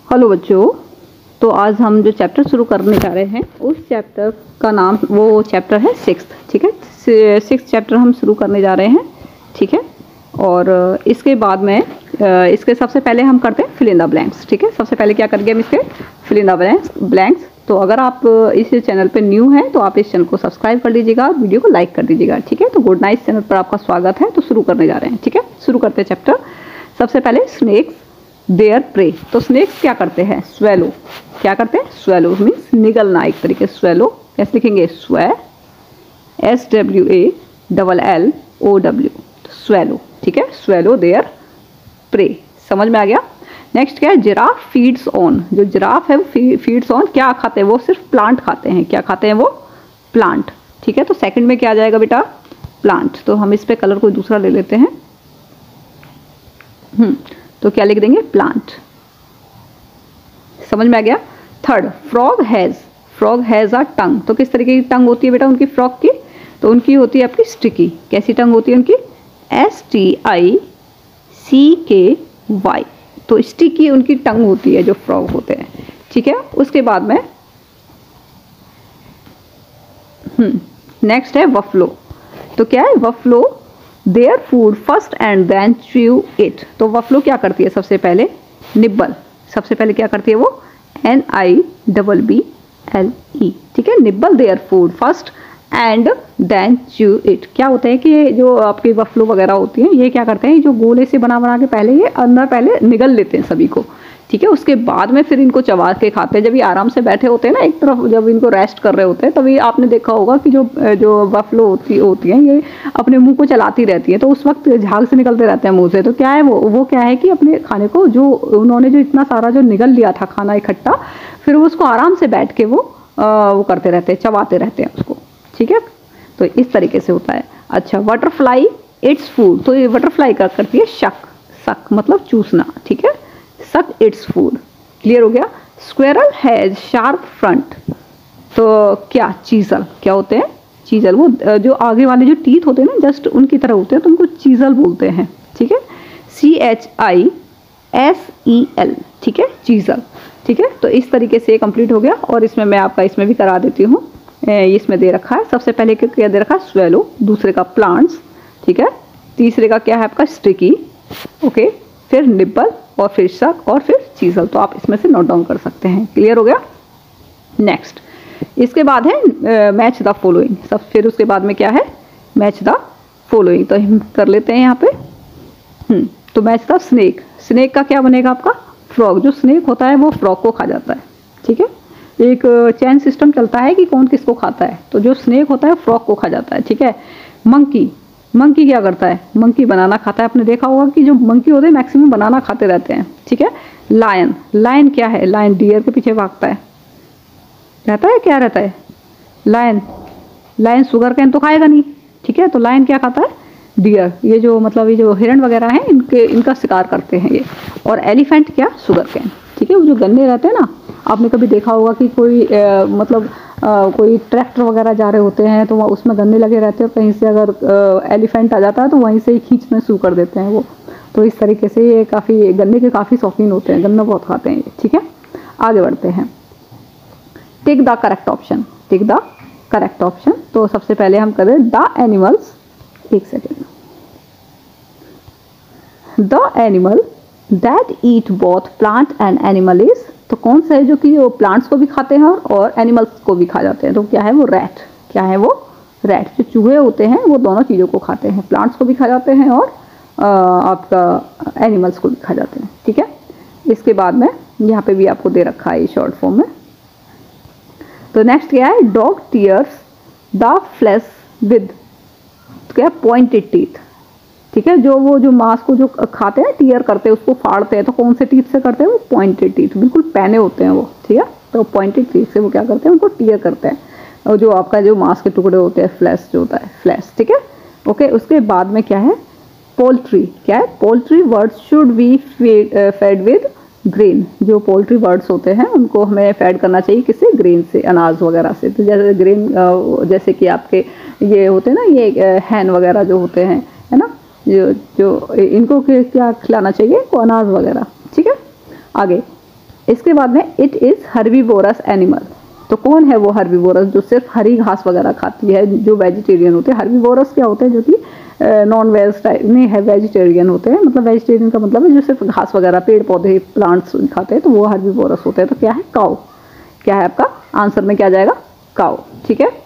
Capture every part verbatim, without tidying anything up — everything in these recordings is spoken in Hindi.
हेलो बच्चों, तो आज हम जो चैप्टर शुरू करने जा रहे हैं उस चैप्टर का नाम, वो चैप्टर है सिक्स्थ। ठीक है, सिक्स्थ चैप्टर हम शुरू करने जा रहे हैं। ठीक है, और इसके बाद में इसके सबसे पहले हम करते हैं फिल इन द ब्लैंक्स। ठीक है, सबसे पहले क्या करेंगे हम इसके fill in the blanks blanks तो अगर आप इस चैनल पे न्यू हैं तो आप इस चैनल को सब्सक्राइब कर लीजिएगा और वीडियो को लाइक कर दीजिएगा। ठीक है, तो गुड नाइट चैनल पर आपका स्वागत है। तो शुरू करने जा रहे हैं। ठीक है, शुरू करते हैं चैप्टर। सबसे पहले स्नेक्स देयर प्रे। तो स्नेक्स क्या करते हैं? स्वेलो। क्या करते हैं? स्वेलो मीन्स निगलना, एक तरीके से स्वेलो। कैसे लिखेंगे? Swa, S W A double L O W, swallow. ठीक है, स्वेलो देयर प्रे। समझ में आ गया? नेक्स्ट क्या है? Giraffe feeds on. जो जिराफ है वो फीड्स ऑन क्या खाते हैं? वो सिर्फ प्लांट खाते हैं। क्या खाते हैं वो? प्लांट। ठीक है, तो सेकंड में क्या आ जाएगा बेटा? प्लांट। तो हम इस पे कलर कोई दूसरा ले लेते हैं। हम्म तो क्या लिख देंगे? प्लांट। समझ में आ गया? Third, frog has. Frog has a tongue. तो किस तरीके की टंग होती है बेटा उनकी फ्रॉग की? तो उनकी होती है आपकी स्टिकी। कैसी टंग होती है उनकी? एस टी आई सी के वाई। तो स्टिकी उनकी टंग होती है जो फ्रॉग होते हैं। ठीक है, उसके बाद में हम्म नेक्स्ट है वफलो। तो क्या है? Buffalo their food first and then chew it. तो वफलो क्या करती है? सबसे पहले निब्बल। सबसे पहले क्या करती है वो? N I double B L E. ठीक है, nibble their food first and then chew it. क्या होता है कि ये जो आपके वफलो वगैरह होती हैं, ये क्या करते हैं, जो गोले से बना बना के पहले ये अंदर पहले निगल लेते हैं सभी को। ठीक है, उसके बाद में फिर इनको चबा के खाते हैं। जब ये आराम से बैठे होते हैं ना एक तरफ, जब इनको रेस्ट कर रहे होते हैं, तभी आपने देखा होगा कि जो जो वफलो होती होती हैं ये अपने मुंह को चलाती रहती है। तो उस वक्त झाग से निकलते रहते हैं मुंह से। तो क्या है वो वो क्या है कि अपने खाने को, जो उन्होंने जो इतना सारा जो निगल लिया था खाना इकट्ठा, फिर वो उसको आराम से बैठ के वो आ, वो करते रहते हैं, चबाते रहते हैं उसको। ठीक है, तो इस तरीके से होता है। अच्छा, बटरफ्लाई इट्स फूड। तो ये बटरफ्लाई क्या करती है? शक। शक मतलब चूसना। ठीक है, सक इट्स फूड। क्लियर हो गया? Squirrel has sharp front. तो क्या? चीजल। क्या होते हैं? चीजल। वो जो आगे वाले जो टीथ होते हैं ना, जस्ट उनकी तरह होते हैं, तो उनको चीजल बोलते हैं। ठीक है, C H I S E L. ठीक है, चीजल। ठीक है, तो इस तरीके से कंप्लीट हो गया। और इसमें मैं आपका इसमें भी करा देती हूँ। इसमें दे रखा है सबसे पहले क्या दे रखा है? स्वेलो। दूसरे का प्लांट्स। ठीक है, तीसरे का क्या है आपका? स्टिकी। ओके, फिर निब्बल और फिर शक और फिर चीजल। तो आप इसमें से नोट डाउन कर सकते हैं। क्लियर हो गया? नेक्स्ट इसके बाद है मैच द फॉलोइंग। सब फिर उसके बाद में क्या है? Match the following. तो हम कर लेते हैं यहाँ पे। हम्म तो मैच द स्नेक। स्नेक का क्या बनेगा आपका? फ्रॉग। जो स्नेक होता है वो फ्रॉग को खा जाता है। ठीक है, एक चैन सिस्टम चलता है कि कौन किसको खाता है। तो जो स्नेक होता है फ्रॉग को खा जाता है। ठीक है, मंकी। मंकी क्या करता है? मंकी बनाना खाता है। आपने देखा होगा कि जो मंकी होते हैं मैक्सिमम बनाना खाते रहते हैं। ठीक है, लायन। लायन क्या है? लायन डियर के पीछे भागता है। रहता है क्या रहता है? लायन। लायन शुगर कैन तो खाएगा नहीं। ठीक है, तो लायन क्या खाता है? डियर। ये जो मतलब ये जो हिरण वगैरह हैं, इनके इनका शिकार करते हैं ये। और एलिफेंट क्या? Sugar cane. ठीक है, वो जो गन्ने रहते हैं ना, आपने कभी देखा होगा कि कोई आ, मतलब आ, कोई ट्रैक्टर वगैरह जा रहे होते हैं तो वहाँ उसमें गन्ने लगे रहते हैं। कहीं से अगर एलिफेंट आ जाता है तो वहीं से ही खींचना शुरू कर देते हैं वो। तो इस तरीके से ये काफ़ी गन्ने के काफ़ी शौकीन होते हैं, गन्ना बहुत खाते हैं ये। ठीक है, आगे बढ़ते हैं। Take the correct option. Take the correct option. तो सबसे पहले हम करें द एनिमल्स। एक second. The animal that eat both plant and animal is. तो कौन सा है जो कि वो प्लांट्स को भी खाते हैं और एनिमल्स को भी खा जाते हैं? तो क्या है वो? रैट। क्या है वो? रैट। जो चूहे होते हैं वो दोनों चीज़ों को खाते हैं, प्लांट्स को भी खा जाते हैं और आ, आपका एनिमल्स को भी खा जाते हैं। ठीक है, इसके बाद में यहाँ पे भी आपको दे रखा है शॉर्ट फॉर्म में। तो नेक्स्ट क्या है? Dog tears the flesh with क्या? Pointed teeth. ठीक है, जो वो जो मांस को जो खाते हैं, टीयर करते हैं, उसको फाड़ते हैं, तो कौन से टीथ से करते हैं? वो पॉइंटेड टीथ। बिल्कुल पैने होते हैं वो। ठीक है, तो पॉइंटेड टीथ से वो क्या करते हैं? उनको टीयर करते हैं। और जो आपका जो मांस के टुकड़े होते हैं, फ्लैश जो होता है, फ्लैश। ठीक है, ओके। उसके बाद में क्या है? पोल्ट्री। क्या है? Poultry birds should be fed with grain. जो पोल्ट्री बर्ड्स होते हैं उनको हमें फैड करना चाहिए किससे? ग्रेन से, अनाज वगैरह से। तो जैसे ग्रेन, जैसे कि आपके ये होते हैं ना, ये हैन वगैरह जो होते हैं, है ना, जो जो इनको क्या खिलाना चाहिए? को अनाज वगैरह। ठीक है, आगे इसके बाद में इट इज हर्बीवोरस एनिमल। तो कौन है वो हर्बीवोरस जो सिर्फ हरी घास वगैरह खाती है, जो वेजिटेरियन होते हैं। हर्बीवोरस क्या होते हैं, जो कि नॉन वेज टाइप नहीं है, वेजिटेरियन होते हैं। मतलब वेजिटेरियन का मतलब है जो सिर्फ घास वगैरह पेड़ पौधे प्लांट्स खाते हैं, तो वो हर्बीवोरस होते हैं। तो क्या है, काऊ। क्या है आपका आंसर में, क्या जाएगा, काऊ। ठीक है,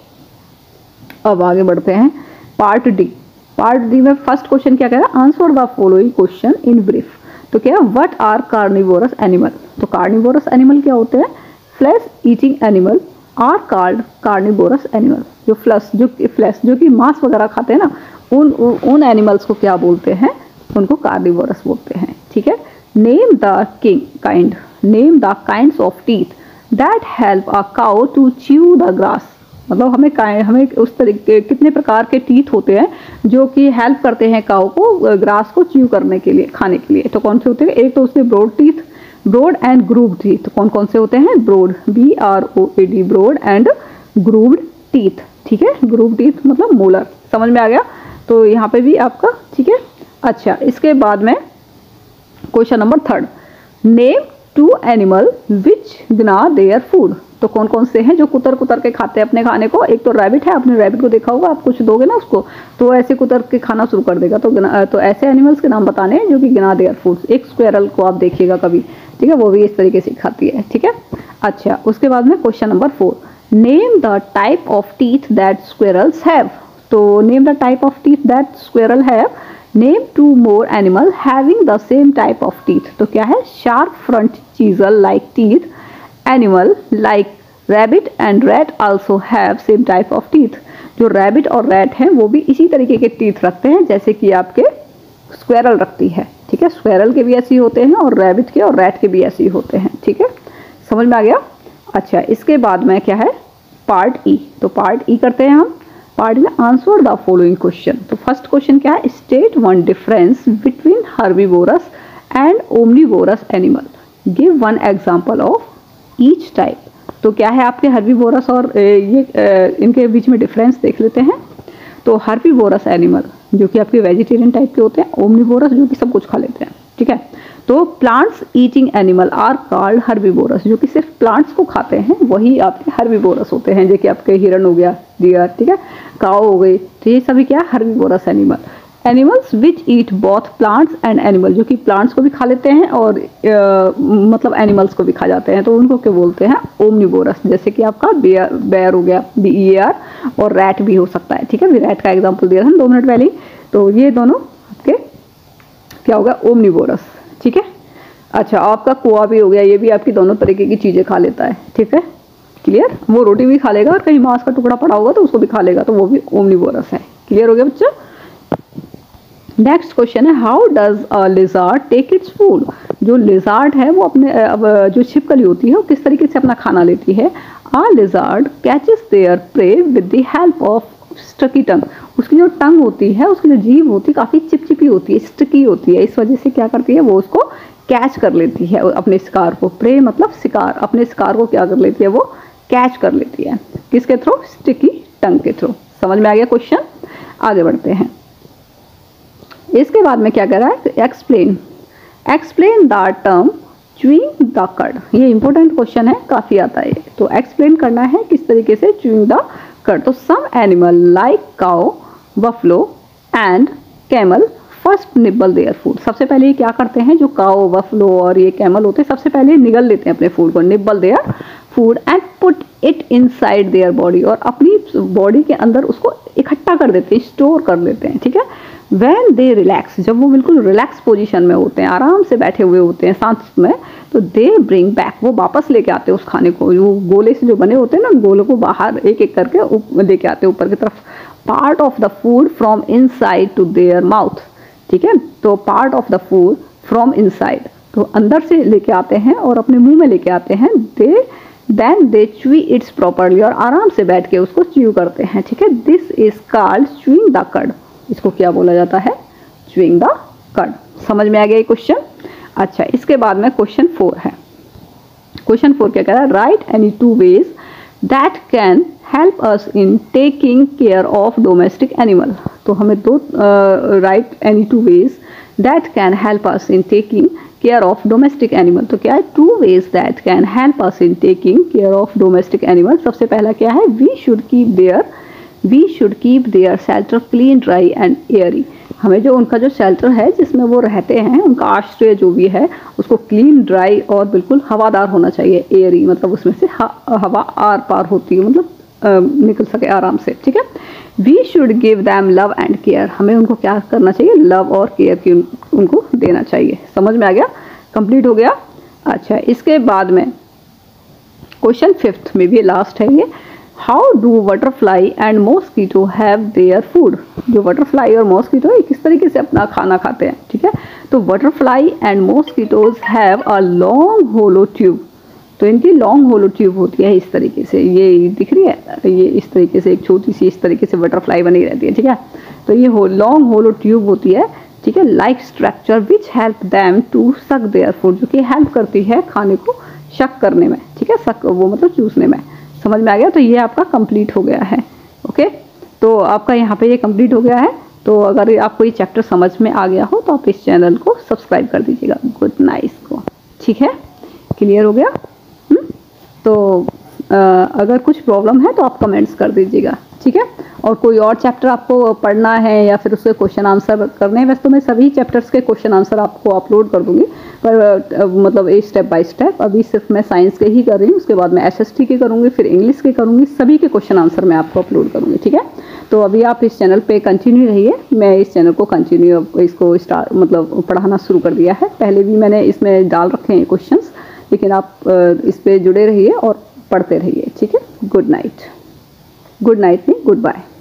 अब आगे बढ़ते हैं पार्ट डी। पार्ट डी में फर्स्ट क्वेश्चन क्या कह रहा है, answer the following question in brief. तो क्या है, व्हाट आर कार्निवोरस एनिमल। तो कार्निवोरस एनिमल क्या होते हैं, flesh eating animal are called carnivorous animal. जो फ्लश जो फ्लैश जो कि मांस वगैरह खाते हैं ना, उन उन एनिमल्स को क्या बोलते हैं, उनको कार्निवोरस बोलते हैं। ठीक है, name the king kind name the kinds of teeth that help a cow to chew the grass. मतलब हमें हमें उस तरीके कितने प्रकार के टीथ होते हैं जो कि हेल्प करते हैं काउ को ग्रास को च्यू करने के लिए, खाने के लिए। तो कौन से होते हैं, एक तो उसके broad teeth, broad and grooved teeth. तो कौन कौन से होते हैं, broad, B R O A D, broad and grooved teeth. ठीक है, ग्रूव्ड टीथ मतलब मोलर। समझ में आ गया, तो यहाँ पे भी आपका ठीक है। अच्छा, इसके बाद में question number third, name two animal which gnaw their food. तो कौन कौन से हैं जो कुतर कुतर के खाते हैं अपने खाने को। एक तो रैबिट है, आपने रैबिट को देखा होगा, आप कुछ दोगे ना उसको तो ऐसे कुतर के खाना शुरू कर देगा। तो तो ऐसे एनिमल्स के नाम बताने हैं जो कि गिना देयर फूड। एक स्क्वेरल को आप देखिएगा कभी, ठीक है, वो भी इस तरीके से खाती है। ठीक है, अच्छा, उसके बाद में question number four, name the type of teeth that squirrels have. तो name the type of teeth that squirrel have, name two more animal having the same type of teeth. तो क्या है, sharp front chisel like teeth animal like rabbit and rat also have same type of teeth. जो रैबिट और रैट हैं वो भी इसी तरीके के टीथ रखते हैं जैसे कि आपके स्क्वेरल रखती है। ठीक है, स्क्वेरल के भी ऐसे ही होते हैं और रैबिट के और रैट के भी ऐसे ही होते हैं। ठीक है, समझ में आ गया। अच्छा, इसके बाद में क्या है, पार्ट ई। तो पार्ट ई करते हैं हम। पार्ट में आंसर द फॉलोइंग क्वेश्चन। तो फर्स्ट क्वेश्चन क्या है, state one difference between herbivorous and omnivorous animal, give one example of each type. तो क्या है आपके हर्बीवोरस और ये इनके बीच में डिफरेंस देख लेते हैं। तो हर्बीवोरस एनिमल जो कि आपके वेजिटेरियन टाइप के होते हैं, ओमनीवोरस जो कि सब कुछ खा लेते हैं। ठीक है, तो plants eating animal are called herbivorous. जो कि सिर्फ प्लांट्स को खाते हैं वही आपके हर्बीवोरस होते हैं, जो कि आपके हिरण हो गया, डियर, ठीक है, काऊ हो गई। तो ये सभी क्या, herbivorous animal. Animals which eat both plants and animal, जो कि प्लांट्स को भी खा लेते हैं और आ, मतलब एनिमल्स को भी खा जाते हैं, तो उनको क्या बोलते हैं, ओमनीवोरस। जैसे कि आपका बेयर बेयर हो गया, बी ई आर, और रैट भी हो सकता है। ठीक है, रैट का एग्जाम्पल दिया था दो मिनट पहले। तो ये दोनों आपके क्या होगा, ओमनीवोरस। ठीक है, अच्छा, आपका कुआ भी हो गया, ये भी आपकी दोनों तरीके की चीज़ें खा लेता है। ठीक है, क्लियर। वो रोटी भी खा लेगा और कहीं मांस का टुकड़ा पड़ा होगा तो उसको भी खा लेगा, तो वो भी ओमनीवोरस है। क्लियर हो गया बच्चा। नेक्स्ट क्वेश्चन है, how does a lizard take its food. जो लिजार्ड है वो अपने अब जो छिपकली होती है वो किस तरीके से अपना खाना लेती है। A lizard catches their prey with the help of sticky tongue. उसकी जो टंग होती है, उसकी जो जीभ होती है काफ़ी चिपचिपी होती है, स्टिकी होती है, इस वजह से क्या करती है, वो उसको कैच कर लेती है अपने शिकार को। प्रे मतलब शिकार, अपने शिकार को क्या कर लेती है, वो कैच कर लेती है। किसके थ्रू, स्टिकी टंग के थ्रू। समझ में आ गया क्वेश्चन। आगे बढ़ते हैं। इसके बाद में क्या कर रहा है, explain explain the term chewing the cud. ये इंपॉर्टेंट क्वेश्चन है, काफ़ी आता है। तो एक्सप्लेन करना है किस तरीके से च्यूइंग द कड। तो some animal like cow, buffalo and camel first nibble their food. सबसे पहले ये क्या करते हैं, जो काउ, बफलो और ये कैमल होते हैं, सबसे पहले निगल लेते हैं अपने फूड को, nibble their food and put it inside their body, और अपनी बॉडी के अंदर उसको इकट्ठा कर देते हैं, स्टोर कर लेते हैं। ठीक है, When they relax, जब वो बिल्कुल रिलैक्स पोजीशन में होते हैं, आराम से बैठे हुए होते हैं सांस में, तो दे ब्रिंग बैक, वो वापस लेके आते हैं उस खाने को। वो गोले से जो बने होते हैं ना, गोलों को बाहर एक एक करके लेके आते हैं ऊपर की तरफ। Part of the food from inside to their mouth. ठीक है, तो part of the food from inside, तो अंदर से लेके आते हैं और अपने मुंह में लेके आते हैं। They then they chew its properly, और आराम से बैठ के उसको च्यू करते हैं। ठीक है, this is called chewing the cud. इसको क्या बोला जाता है, च्यूइंग द कड। समझ में आ गया ये क्वेश्चन। अच्छा, इसके बाद में क्वेश्चन फोर है। क्वेश्चन फोर क्या कह रहा है, write any two ways that can help us in taking care of domestic animal. तो हमें दो write any two ways that can help us in taking care of domestic animal. तो क्या है, two ways that can help us in taking care of domestic animal. सबसे पहला क्या है, we should keep their we should keep there shelter clean, dry and airy. हमें जो उनका जो शेल्टर है जिसमें वो रहते हैं, उनका आश्रय जो भी है, उसको क्लीन, ड्राई और बिल्कुल हवादार होना चाहिए। एयरी मतलब उसमें से हवा आर पार होती है, मतलब आ, निकल सके आराम से, ठीक है। We should give them love and care. हमें उनको क्या करना चाहिए, लव और केयर की उन, उनको देना चाहिए। समझ में आ गया, कंप्लीट हो गया। अच्छा, इसके बाद में क्वेश्चन फिफ्थ में भी लास्ट है ये, how do butterfly and mosquito have their food. जो बटरफ्लाई और मॉस्किटो है किस तरीके से अपना खाना खाते हैं, ठीक है। तो butterfly and mosquitoes have a long hollow tube. तो इनकी लॉन्ग होलो ट्यूब होती है इस तरीके से, ये दिख रही है, ये इस तरीके से एक छोटी सी इस तरीके से बटरफ्लाई बनी रहती है, ठीक है। तो ये हो लॉन्ग होलो ट्यूब होती है, ठीक है, like structure which help them to suck their food, जो कि हेल्प करती है खाने को शक करने में, ठीक है, सक वो मतलब चूसने में। समझ में आ गया। तो ये आपका कंप्लीट हो गया है। ओके, तो आपका यहाँ पे ये कंप्लीट हो गया है। तो अगर आपको ये चैप्टर समझ में आ गया हो तो आप इस चैनल को सब्सक्राइब कर दीजिएगा, गुड नाइस को, ठीक है, क्लियर हो गया। हुँ? तो आ, अगर कुछ प्रॉब्लम है तो आप कमेंट्स कर दीजिएगा, ठीक है। और कोई और चैप्टर आपको पढ़ना है या फिर उसके क्वेश्चन आंसर करने हैं, वैसे तो मैं सभी चैप्टर्स के क्वेश्चन आंसर आपको अपलोड कर दूंगी, पर मतलब एक स्टेप बाय स्टेप। अभी सिर्फ मैं साइंस के ही कर रही हूँ, उसके बाद मैं एसएसटी के करूँगी, फिर इंग्लिश के करूँगी, सभी के क्वेश्चन आंसर मैं आपको अपलोड करूँगी, ठीक है। तो अभी आप इस चैनल पे कंटिन्यू रहिए। मैं इस चैनल को कंटिन्यू इसको स्टार्ट मतलब पढ़ाना शुरू कर दिया है। पहले भी मैंने इसमें डाल रखे हैं क्वेश्चन, लेकिन आप इस पर जुड़े रहिए और पढ़ते रहिए, ठीक है। गुड नाइट, गुड नाइट नहीं, गुड बाय।